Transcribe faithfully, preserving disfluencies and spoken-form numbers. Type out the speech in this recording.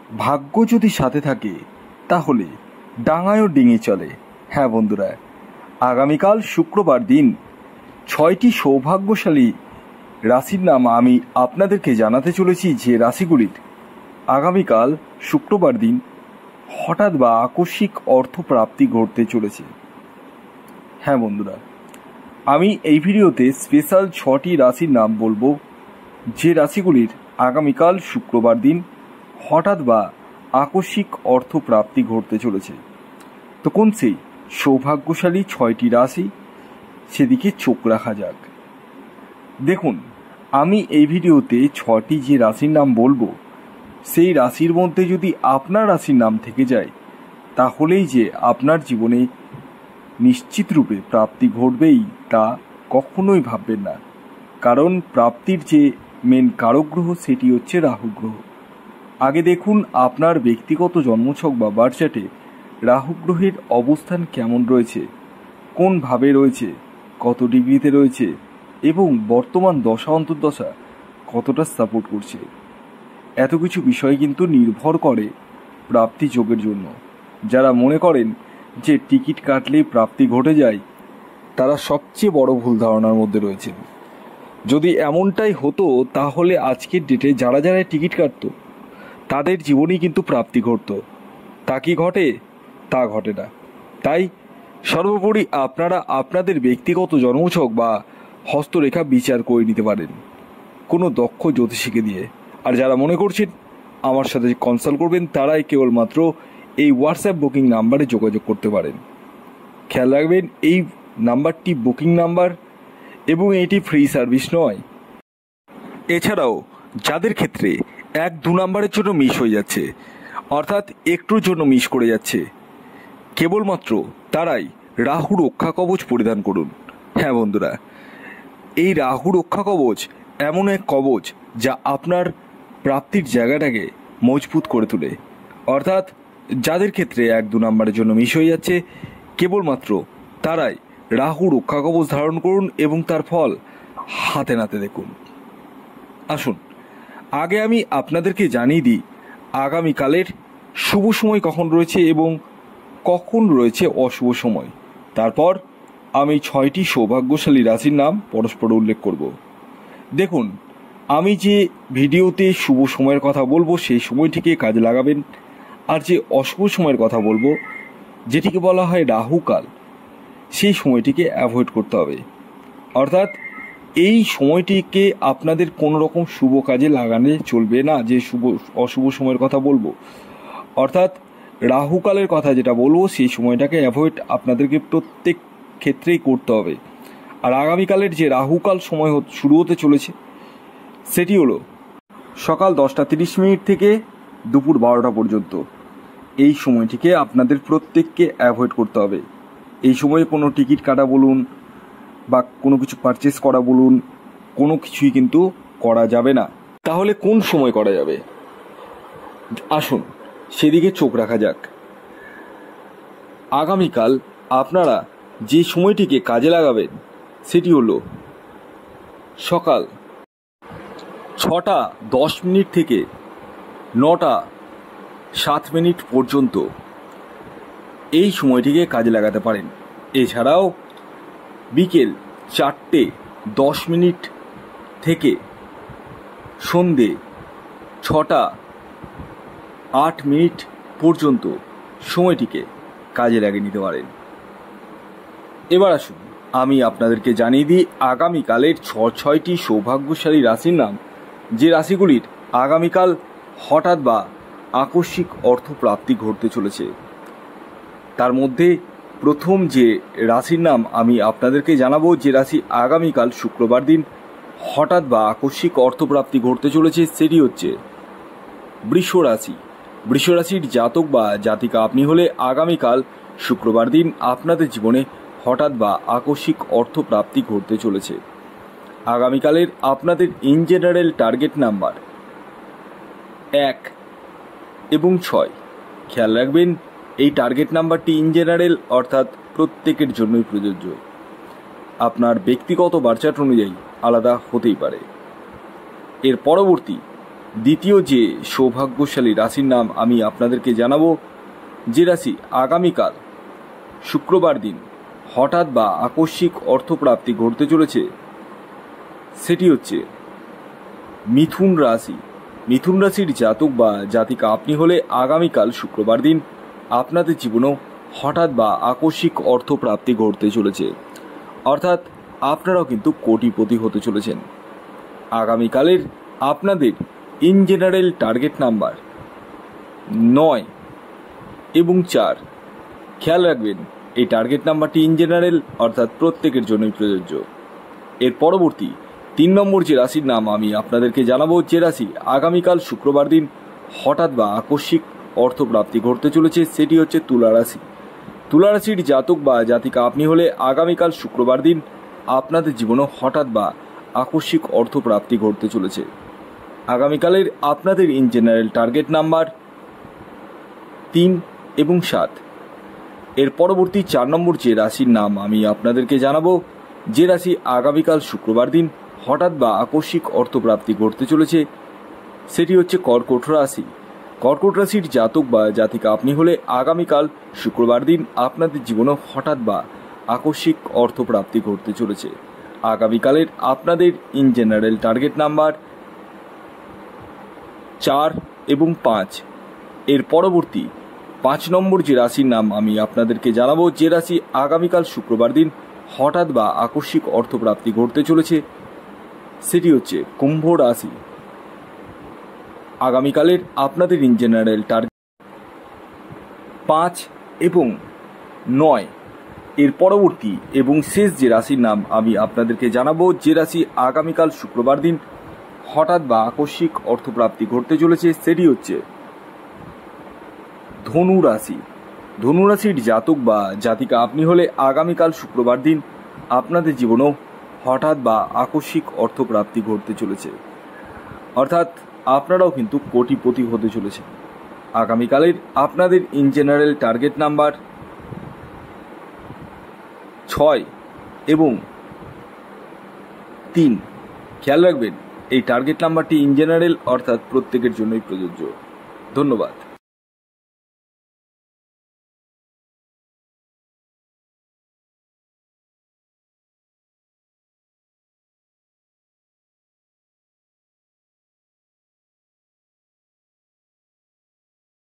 ভাগ্য যদি সাথে থাকে তাহলে ডাঙায়ও ডিঙে চলে। হ্যাঁ বন্ধুরা, আগামীকাল শুক্রবার দিন ছয়টি সৌভাগ্যশালী রাশির নাম আমি আপনাদেরকে জানাতে চলেছি, যে রাশিগুলির আগামীকাল শুক্রবার দিন হঠাৎ বা আকস্মিক অর্থপ্রাপ্তি ঘটতে চলেছে। হ্যাঁ বন্ধুরা, আমি এই ভিডিওতে স্পেশাল ছটি রাশির নাম বলবো, যে রাশিগুলির আগামীকাল শুক্রবার দিন হঠাৎ বা আকস্মিক অর্থপ্রাপ্তি ঘটতে চলেছে। তো কোন সেই সৌভাগ্যশালী ছয়টি রাশি, সেদিকে চোখ রাখা যাক। দেখুন, আমি এই ভিডিওতে ছটি যে রাশির নাম বলবো, সেই রাশির মধ্যে যদি আপনার রাশির নাম থেকে যায়, তাহলেই যে আপনার জীবনে নিশ্চিত রূপে প্রাপ্তি ঘটবেই তা কখনোই ভাববেন না। কারণ প্রাপ্তির যে মেন কারক গ্রহ সেটি হচ্ছে রাহু গ্রহ। আগে দেখুন আপনার ব্যক্তিগত জন্মছক বা বার্থ চার্টে রাহু গ্রহের অবস্থান কেমন রয়েছে, কোন ভাবে রয়েছে, কত ডিগ্রিতে রয়েছে এবং বর্তমান দশা অন্তর্দশা কতটা সাপোর্ট করছে। এত কিছু বিষয় কিন্তু নির্ভর করে প্রাপ্তি যোগের জন্য। যারা মনে করেন যে টিকিট কাটলেই প্রাপ্তি ঘটে যায়, তারা সবচেয়ে বড় ভুল ধারণার মধ্যে রয়েছে। যদি এমনটাই হতো তাহলে আজকের ডেটে যারা যারা টিকিট কাটত তাদের জীবনেই কিন্তু প্রাপ্তি ঘটত। তা কি ঘটে? তা ঘটে না। তাই সর্বোপরি আপনারা আপনাদের ব্যক্তিগত জন্মছক বা হস্তরেখা বিচার করে নিতে পারেন কোনো দক্ষ জ্যোতিষীকে দিয়ে। আর যারা মনে করছেন আমার সাথে কনসাল্ট করবেন, তারাই কেবলমাত্র এই হোয়াটসঅ্যাপ বুকিং নাম্বারে যোগাযোগ করতে পারেন। খেয়াল রাখবেন, এই নাম্বারটি বুকিং নাম্বার এবং এটি ফ্রি সার্ভিস নয়। এছাড়াও যাদের ক্ষেত্রে এক দু নাম্বারের জন্য মিস হয়ে যাচ্ছে, অর্থাৎ একটুর জন্য মিস করে যাচ্ছে, কেবলমাত্র তারাই রাহু রক্ষা কবচ পরিধান করুন। হ্যাঁ বন্ধুরা, এই রাহু রক্ষা কবচ এমন এক কবচ যা আপনার প্রাপ্তির জায়গাটাকে মজবুত করে তোলে। অর্থাৎ যাদের ক্ষেত্রে এক দু নাম্বারের জন্য মিস হয়ে যাচ্ছে, কেবলমাত্র তারাই রাহু রক্ষা কবচ ধারণ করুন এবং তার ফল হাতে নাতে দেখুন। আসুন আগে আমি আপনাদেরকে জানিয়ে দিই আগামীকালের শুভ সময় কখন রয়েছে এবং কখন রয়েছে অশুভ সময়। তারপর আমি ছয়টি সৌভাগ্যশালী রাশির নাম পরস্পর উল্লেখ করব। দেখুন, আমি যে ভিডিওতে শুভ সময়ের কথা বলবো সেই সময়টিকে কাজে লাগাবেন, আর যে অশুভ সময়ের কথা বলবো যেটিকে বলা হয় রাহুকাল, সেই সময়টিকে অ্যাভয়েড করতে হবে। অর্থাৎ এই সময়টিকে আপনাদের কোনো রকম শুভ কাজে লাগানো চলবে না। যে শুভ অশুভ সময়ের কথা বলবো, অর্থাৎ রাহুকালের কথা যেটা বলবো, সেই সময়টাকে অ্যাভয়েড আপনাদেরকে প্রত্যেক ক্ষেত্রেই করতে হবে। আর আগামীকালের যে রাহুকাল সময় শুরু হতে চলেছে সেটি হলো সকাল দশটা তিরিশ মিনিট থেকে দুপুর বারোটা পর্যন্ত। এই সময়টিকে আপনাদের প্রত্যেককে অ্যাভয়েড করতে হবে। এই সময়ে কোনো টিকিট কাটা বলুন বা কোনো কিছু পারচেস করা বলুন, কোনো কিছুই কিন্তু করা যাবে না। তাহলে কোন সময় করা যাবে? আসুন সেদিকে চোখ রাখা যাক। আগামীকাল আপনারা যে সময়টিকে কাজে লাগাবেন সেটি হলো সকাল ছটা দশ মিনিট থেকে নটা সাত মিনিট পর্যন্ত এই সময়টিকে কাজে লাগাতে পারেন। এছাড়াও বিকেল চারটে দশ মিনিট থেকে সন্ধে ছটা আট মিনিট পর্যন্ত সময়টিকে কাজে লাগিয়ে নিতে পারেন। এবার আসুন আমি আপনাদেরকে জানিয়ে দিই আগামীকালের ছ ছয়টি সৌভাগ্যশালী রাশির নাম, যে রাশিগুলির আগামীকাল হঠাৎ বা আকস্মিক অর্থপ্রাপ্তি ঘটতে চলেছে। তার মধ্যে প্রথম যে রাশির নাম আমি আপনাদেরকে জানাবো, যে রাশি আগামীকাল শুক্রবার দিন হঠাৎ বা আকস্মিক অর্থপ্রাপ্তি ঘটতে চলেছে, সেটি হচ্ছে বৃষ রাশি। বৃষ রাশির জাতক বা জাতিকা আপনি হলে আগামীকাল শুক্রবার দিন আপনাদের জীবনে হঠাৎ বা আকস্মিক অর্থপ্রাপ্তি ঘটতে চলেছে। আগামীকালের আপনাদের ইন জেনারেল টার্গেট নাম্বার এক এবং ছয়। খেয়াল রাখবেন, এই টার্গেট নাম্বারটি ইন জেনারেল অর্থাৎ প্রত্যেকের জন্যই প্রযোজ্য। আপনার ব্যক্তিগত বার্চার্ট অনুযায়ী আলাদা হতেই পারে। এর পরবর্তী দ্বিতীয় যে সৌভাগ্যশালী রাশির নাম আমি আপনাদেরকে জানাবো, যে রাশি আগামীকাল শুক্রবার দিন হঠাৎ বা আকস্মিক অর্থপ্রাপ্তি ঘটতে চলেছে, সেটি হচ্ছে মিথুন রাশি। মিথুন রাশির জাতক বা জাতিকা আপনি হলে আগামীকাল শুক্রবার দিন আপনাদের জীবনেও হঠাৎ বা আকস্মিক অর্থপ্রাপ্তি ঘটতে চলেছে, অর্থাৎ আপনারাও কিন্তু কোটিপতি হতে চলেছেন। আগামীকালের আপনাদের ইন জেনারেল টার্গেট নাম্বার নয় এবং চার। খেয়াল রাখবেন এই টার্গেট নাম্বারটি ইন জেনারেল অর্থাৎ প্রত্যেকের জন্যই প্রযোজ্য। এর পরবর্তী তিন নম্বর যে রাশির নাম আমি আপনাদেরকে জানাবো, যে রাশি আগামীকাল শুক্রবার দিন হঠাৎ বা আকস্মিক অর্থপ্রাপ্তি ঘটতে চলেছে, সেটি হচ্ছে তুলা রাশি। তুলা রাশির জাতক বা জাতিকা আপনি হলে আগামীকাল শুক্রবার দিন আপনাদের জীবনেও হঠাৎ বা আকস্মিক অর্থপ্রাপ্তি ঘটতে চলেছে। আগামীকালের আপনাদের ইন জেনারেল টার্গেট নাম্বার তিন এবং সাত। এর পরবর্তী চার নম্বর যে রাশির নাম আমি আপনাদেরকে জানাবো, যে রাশি আগামীকাল শুক্রবার দিন হঠাৎ বা আকস্মিক অর্থপ্রাপ্তি ঘটতে চলেছে, সেটি হচ্ছে কর্কট রাশি। কর্কট রাশির জাতক বা জাতিকা আপনি হলে আগামীকাল শুক্রবার দিন আপনাদের জীবনে হঠাৎ বা আকস্মিক অর্থপ্রাপ্তি ঘটতে চলেছে। আগামীকালের আপনাদের ইন জেনারেল টার্গেট নাম্বার চার এবং পাঁচ। এর পরবর্তী পাঁচ নম্বর যে রাশির নাম আমি আপনাদেরকে জানাবো, যে রাশি আগামীকাল শুক্রবার দিন হঠাৎ বা আকস্মিক অর্থপ্রাপ্তি ঘটতে চলেছে, সেটি হচ্ছে কুম্ভ রাশি। আগামীকালের আপনাদের ইন জেনারেল টার্গেট পাঁচ এবং নয়। এর পরবর্তী এবং শেষ যে রাশির নাম আমি আপনাদেরকে জানাবো, যে রাশি আগামীকাল শুক্রবার দিন হঠাৎ বা আকস্মিক অর্থপ্রাপ্তি ঘটতে চলেছে, সেটি হচ্ছে ধনু রাশি। ধনু রাশির জাতক বা জাতিকা আপনি হলে আগামীকাল শুক্রবার দিন আপনাদের জীবনেও হঠাৎ বা আকস্মিক অর্থপ্রাপ্তি ঘটতে চলেছে, অর্থাৎ আপনারাও কিন্তু কোটিপতি হতে চলেছে। আগামীকালের আপনাদের ইন জেনারেল টার্গেট নাম্বার ছয় এবং তিন। খেয়াল রাখবেন এই টার্গেট নাম্বারটি ইন জেনারেল অর্থাৎ প্রত্যেকের জন্যই প্রযোজ্য। ধন্যবাদ।